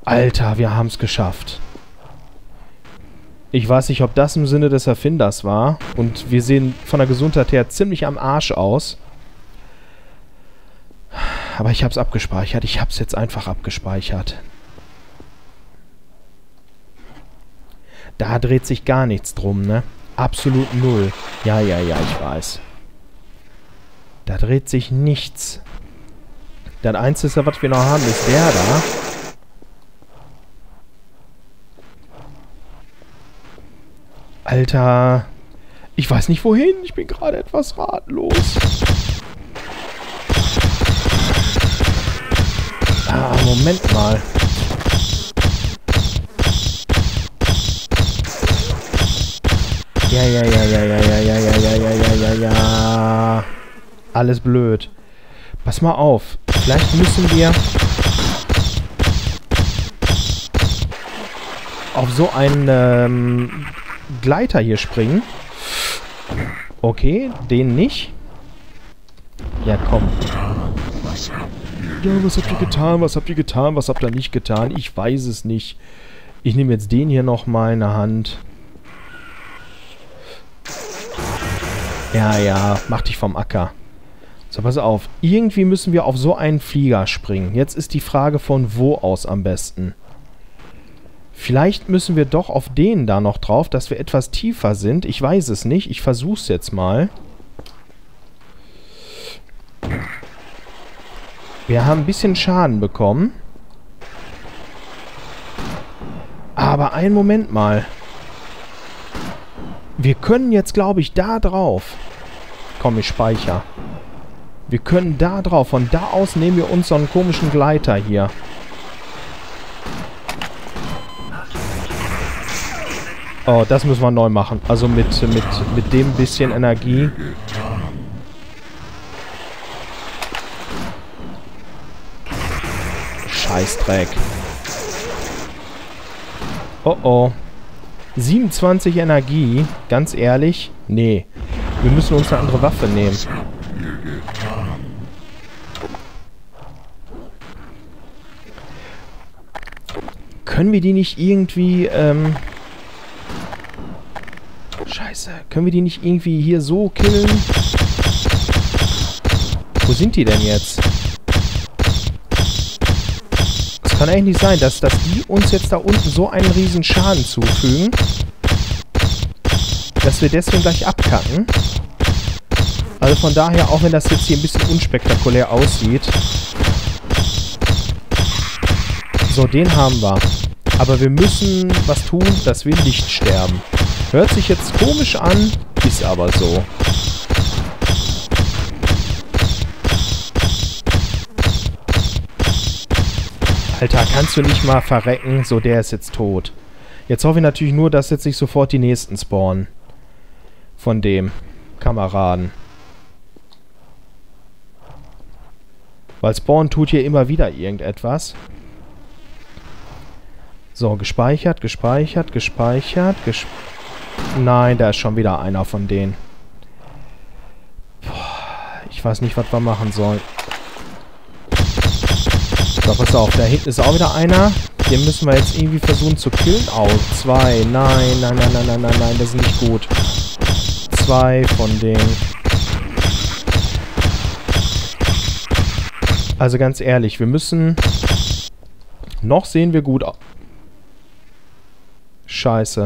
Alter, wir haben es geschafft. Ich weiß nicht, ob das im Sinne des Erfinders war. Und wir sehen von der Gesundheit her ziemlich am Arsch aus. Aber ich habe es abgespeichert. Ich habe es jetzt einfach abgespeichert. Da dreht sich gar nichts drum, ne? Absolut null. Ja, ich weiß. Da dreht sich nichts. Das Einzige, was wir noch haben, ist der da. Alter. Ich weiß nicht wohin. Ich bin gerade etwas ratlos. Ah, Moment mal. Ja. Alles blöd. Pass mal auf. Vielleicht müssen wir auf so einen Gleiter hier springen. Okay, den nicht. Ja, komm. Ja, was habt ihr getan? Was habt ihr getan? Was habt ihr nicht getan? Ich weiß es nicht. Ich nehme jetzt den hier nochmal in der Hand. Ja, mach dich vom Acker. So, pass auf. Irgendwie müssen wir auf so einen Flieger springen. Jetzt ist die Frage, von wo aus am besten. Vielleicht müssen wir doch auf den da noch drauf, dass wir etwas tiefer sind. Ich weiß es nicht. Ich versuch's jetzt mal. Wir haben ein bisschen Schaden bekommen. Aber einen Moment mal. Wir können jetzt, glaube ich, da drauf. Komm, ich speichere. Wir können da drauf. Von da aus nehmen wir uns so einen komischen Gleiter hier. Oh, das müssen wir neu machen. Also mit dem bisschen Energie. Scheißdreck. Oh. 27 Energie. Ganz ehrlich? Nee. Wir müssen uns eine andere Waffe nehmen. Können wir die nicht irgendwie, Scheiße. Können wir die nicht irgendwie hier so killen? Wo sind die denn jetzt? Es kann eigentlich nicht sein, dass die uns jetzt da unten so einen riesen Schaden zufügen, dass wir deswegen gleich abkacken. Also von daher, auch wenn das jetzt hier ein bisschen unspektakulär aussieht. So, den haben wir. Aber wir müssen was tun, dass wir nicht sterben. Hört sich jetzt komisch an, ist aber so. Alter, kannst du nicht mal verrecken? So, der ist jetzt tot. Jetzt hoffe ich natürlich nur, dass jetzt nicht sofort die nächsten spawnen. Von dem Kameraden. Weil spawnen tut hier immer wieder irgendetwas. So, gespeichert. Nein, da ist schon wieder einer von denen. Boah, ich weiß nicht, was wir machen sollen. So, pass auf, da hinten ist auch wieder einer. Den müssen wir jetzt irgendwie versuchen zu killen. Oh, 2. Nein, das ist nicht gut. 2 von denen. Also ganz ehrlich, wir müssen... Noch sehen wir gut aus. Scheiße.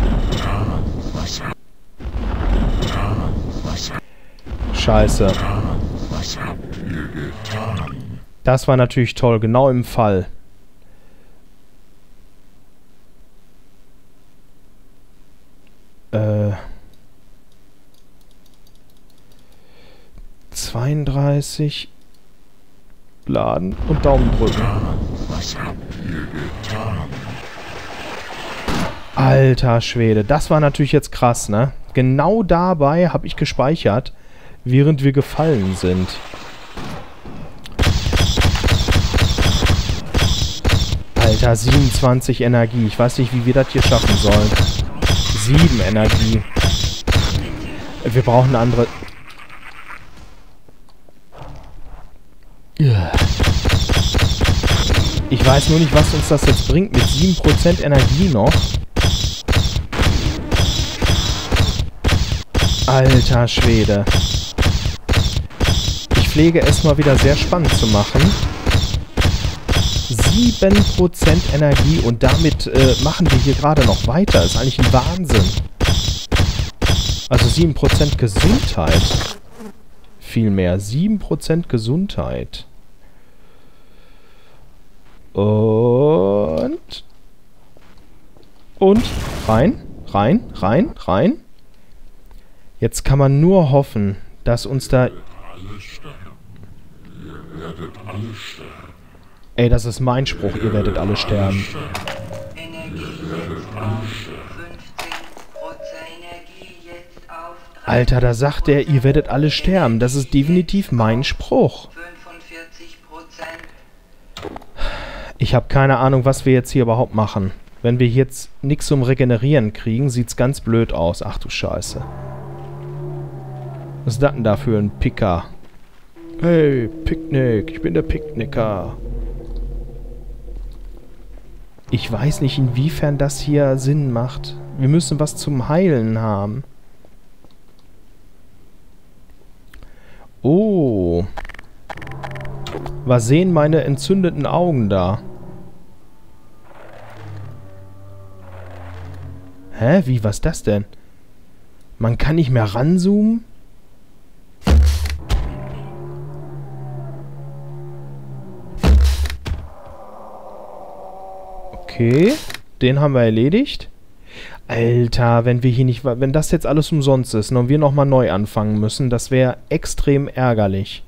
Scheiße. Das war natürlich toll, genau im Fall. Äh... 32... Laden und Daumen drücken. Alter Schwede, das war natürlich jetzt krass, ne? Genau dabei habe ich gespeichert, während wir gefallen sind. Alter, 27 Energie. Ich weiß nicht, wie wir das hier schaffen sollen. 7 Energie. Wir brauchen eine andere... Ich weiß nur nicht, was uns das jetzt bringt mit 7% Energie noch. Alter Schwede. Ich pflege es mal wieder sehr spannend zu machen. 7% Energie und damit machen wir hier gerade noch weiter. Ist eigentlich ein Wahnsinn. Also 7% Gesundheit. Vielmehr 7% Gesundheit. Und rein, rein, rein, rein. Jetzt kann man nur hoffen, dass uns da... Ey, das ist mein Spruch, ihr werdet alle sterben. Alter, da sagt er, ihr werdet alle sterben. Das ist definitiv mein Spruch. Ich habe keine Ahnung, was wir jetzt hier überhaupt machen. Wenn wir jetzt nichts zum Regenerieren kriegen, sieht's ganz blöd aus. Ach du Scheiße. Was ist das denn da für ein Picker? Hey, Picknick, ich bin der Picknicker. Ich weiß nicht, inwiefern das hier Sinn macht. Wir müssen was zum Heilen haben. Oh. Was sehen meine entzündeten Augen da? Hä? Wie, was ist das denn? Man kann nicht mehr ranzoomen? Okay, den haben wir erledigt. Alter, wenn wir hier nicht... Wenn das jetzt alles umsonst ist und wir nochmal neu anfangen müssen, das wäre extrem ärgerlich.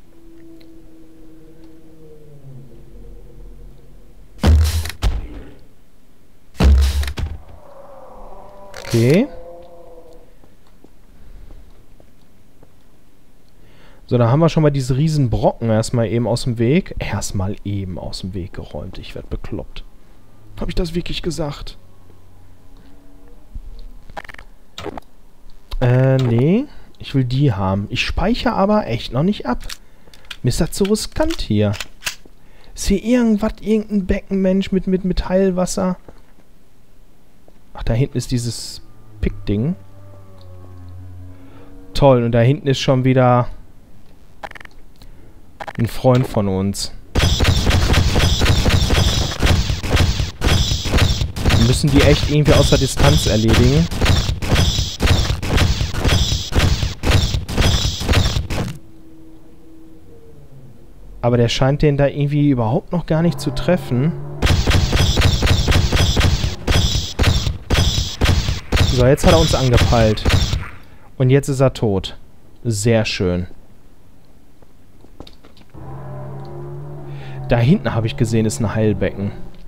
Okay. So, dann haben wir schon mal diese riesen Brocken erstmal eben aus dem Weg. Erstmal eben aus dem Weg geräumt. Ich werde bekloppt. Habe ich das wirklich gesagt? Nee. Ich will die haben. Ich speichere aber echt noch nicht ab. Mir ist das zu riskant hier. Ist hier irgendein Beckenmensch mit Heilwasser? Ach, da hinten ist dieses Pick-Ding. Toll, und da hinten ist schon wieder ein Freund von uns. Wir müssen die echt irgendwie aus der Distanz erledigen. Aber der scheint den da irgendwie überhaupt noch gar nicht zu treffen. So, jetzt hat er uns angepeilt. Und jetzt ist er tot. Sehr schön. Da hinten habe ich gesehen, ist ein Heilbecken.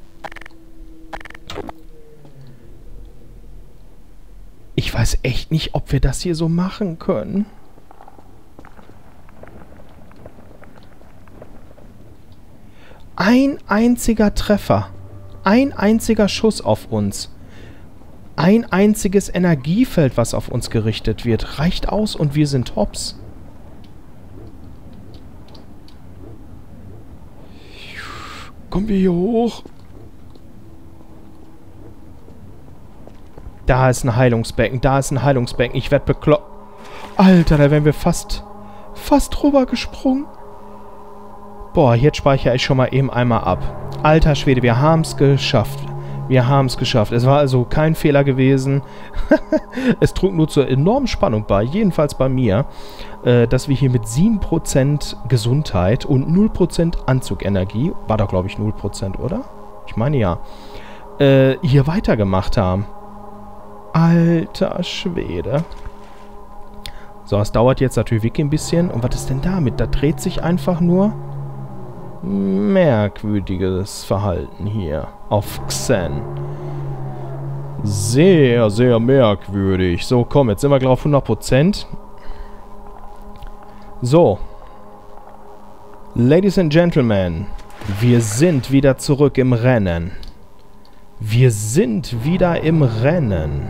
Ich weiß echt nicht, ob wir das hier so machen können. Ein einziger Treffer. Ein einziger Schuss auf uns. Ein einziges Energiefeld, was auf uns gerichtet wird, reicht aus und wir sind hops. Kommen wir hier hoch? Da ist ein Heilungsbecken, da ist ein Heilungsbecken. Ich werde bekloppt. Alter, da wären wir fast drüber gesprungen. Boah, jetzt speichere ich schon mal eben einmal ab. Alter Schwede, wir haben es geschafft. Wir haben es geschafft. Es war also kein Fehler gewesen. Es trug nur zur enormen Spannung bei, jedenfalls bei mir, dass wir hier mit 7% Gesundheit und 0% Anzugenergie, war da glaube ich 0%, oder? Ich meine ja, hier weitergemacht haben. Alter Schwede. So, es dauert jetzt natürlich wirklich ein bisschen. Und was ist denn damit? Da dreht sich einfach nur... Merkwürdiges Verhalten hier auf Xen. Sehr, sehr merkwürdig. So, komm, jetzt sind wir gleich auf 100%. So. Ladies and Gentlemen, wir sind wieder zurück im Rennen. Wir sind wieder im Rennen.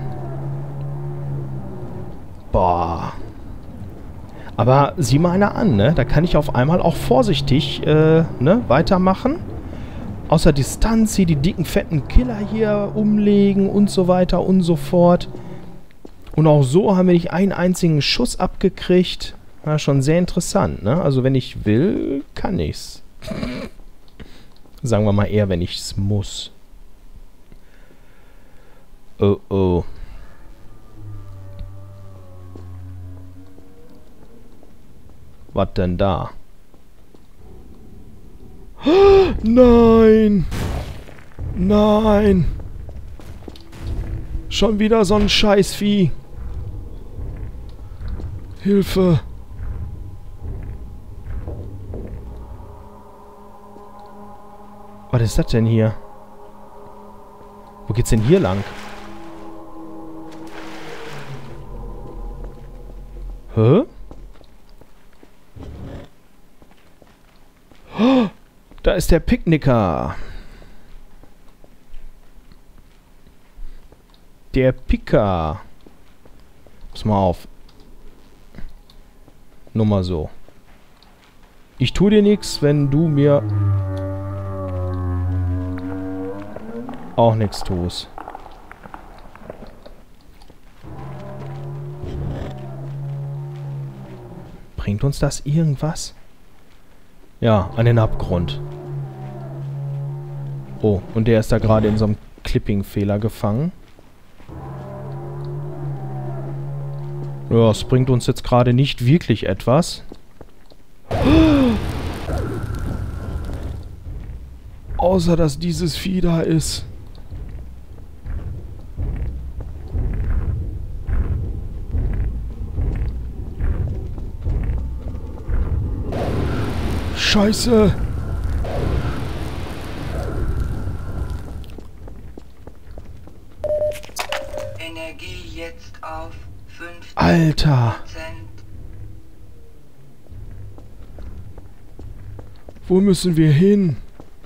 Boah. Aber sieh mal einer an, ne? Da kann ich auf einmal auch vorsichtig, ne, weitermachen. außer Distanz hier die dicken, fetten Killer hier umlegen und so weiter und so fort. Und auch so haben wir nicht einen einzigen Schuss abgekriegt. Ja, schon sehr interessant, ne? Also wenn ich will, kann ich's. Sagen wir mal eher, wenn ich's muss. Oh oh. Was denn da? Nein! Nein! Schon wieder so ein Scheißvieh. Hilfe! Was ist das denn hier? Wo geht's denn hier lang? Hä? Oh, da ist der Picknicker. Der Picker. Pass mal auf. Nur mal so. Ich tue dir nichts, wenn du mir auch nichts tust. Bringt uns das irgendwas? Ja, an den Abgrund. Oh, und der ist da gerade in so einem Clipping-Fehler gefangen. Ja, es bringt uns jetzt gerade nicht wirklich etwas. Außer, dass dieses Vieh da ist. Scheiße! Energie jetzt auf 5%. Alter! Wo müssen wir hin?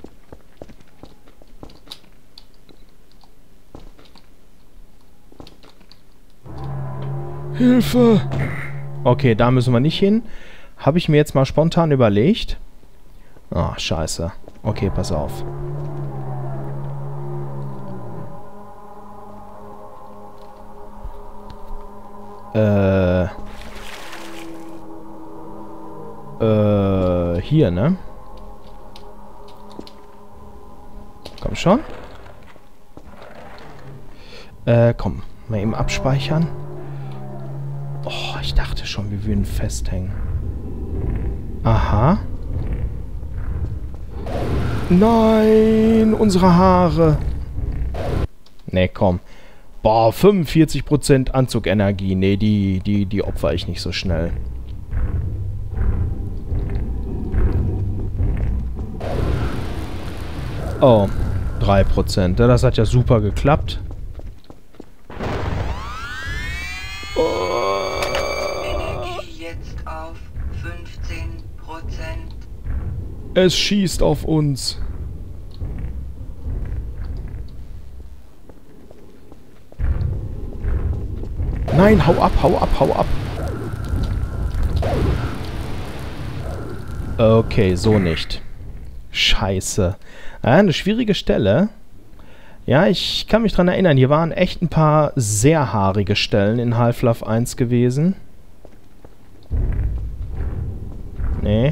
Hilfe! Okay, da müssen wir nicht hin. Habe ich mir jetzt mal spontan überlegt. Ah, scheiße. Okay, pass auf. Hier, ne? Komm schon. Komm. Mal eben abspeichern. Oh, ich dachte schon, wir würden festhängen. Aha. Nein, unsere Haare. Nee, komm. Boah, 45% Anzugenergie. Nee, die opfer ich nicht so schnell. Oh, 3%. Das hat ja super geklappt. Energie jetzt auf 15%. Es schießt auf uns. Nein, hau ab, hau ab, hau ab. Okay, so nicht. Scheiße. Eine schwierige Stelle. Ja, ich kann mich dran erinnern, hier waren echt ein paar sehr haarige Stellen in Half-Life 1 gewesen. Nee.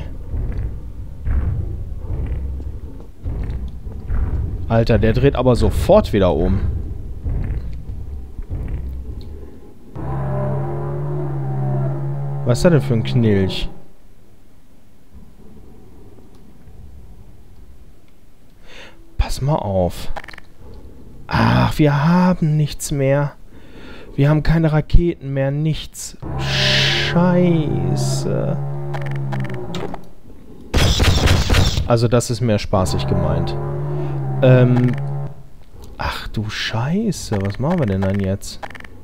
Alter, der dreht aber sofort wieder um. Was ist das denn für ein Knilch? Pass mal auf. Ach, wir haben nichts mehr. Wir haben keine Raketen mehr, nichts. Scheiße. Also das ist mehr spaßig gemeint. Ach du Scheiße, was machen wir denn dann jetzt?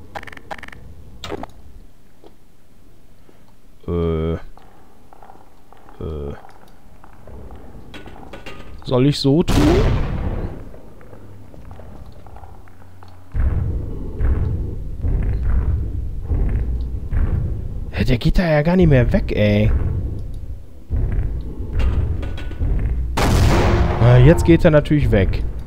Soll ich so tun? Der geht da ja gar nicht mehr weg, ey. Jetzt geht er natürlich weg.